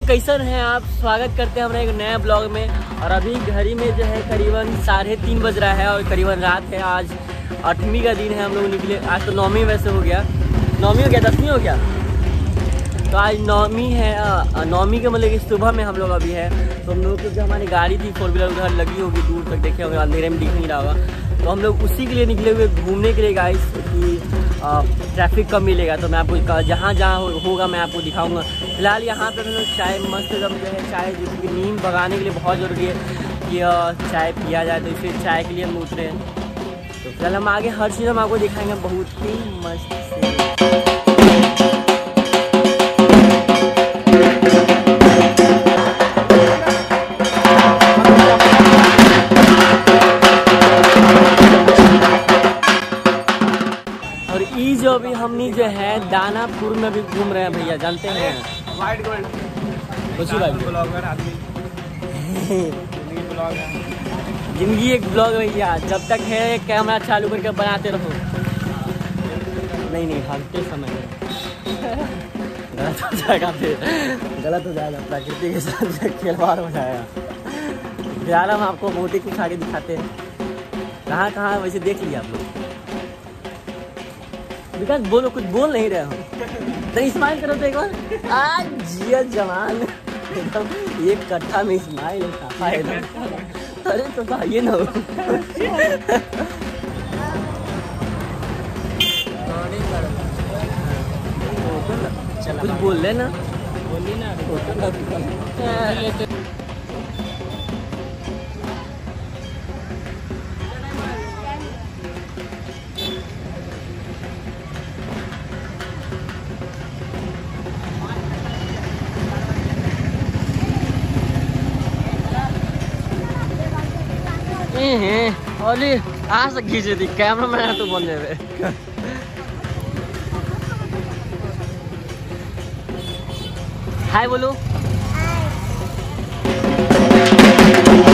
कैसन हैं आप। स्वागत करते हैं हमारे एक नया ब्लॉग में। और अभी घड़ी में जो है करीबन 3:30 बज रहा है और करीबन रात है। आज 8वीं का दिन है। हम लोग निकले, आज तो 9वीं वैसे हो गया, 9वीं हो गया, 10वीं हो गया, तो आज 9वीं है। 9वीं के मतलब कि सुबह में हम लोग अभी है। तो हम लोग को जो हमारी गाड़ी थी 4 व्हीलर उधर लगी होगी, दूर तक देखे होंगे, अंधेरे में दिख नहीं रहा होगा। तो हम लोग उसी के लिए निकले हुए घूमने के लिए गाइस, कि ट्रैफिक कम मिलेगा। तो मैं आपको जहाँ होगा मैं आपको दिखाऊंगा। फिलहाल यहाँ पर हम लोग चाय मस्त एकदम जो है, चाय जैसे कि नींद भगाने के लिए बहुत ज़रूरी है कि चाय पिया जाए, तो इसलिए चाय के लिए हम उतरे हैं। तो फिलहाल हम आगे हर चीज़ हम आपको दिखाएंगे बहुत ही मस्त से। जो अभी हमनी जो है दानापुर में भी घूम रहे हैं भैया, जानते हैं वाइट गोल्ड ब्लॉगर आदमी। जिंदगी एक ब्लॉग भैया, जब तक है कैमरा चालू करके बनाते रहो। नहीं भागते समय गलत हो जाएगा, फिर गलत हो जाएगा, प्रकृति के साथ खिलवाड़ हो जाएगा। फिलहाल हम आपको बहुत ही कुछ आगे दिखाते हैं। कहाँ वैसे देख लिया आप लोग। विकास बोलो, कुछ बोल नहीं रहे हो तो स्माइल करो तो एक बार। आज जिया जवान एकदम एक कट्ठा में स्माइल है। अरे तो ये ना कुछ बोल लेना, बोली ना। ओली आज खींचे थी कैमरा मैन तो बोलने में। हाय बोलो।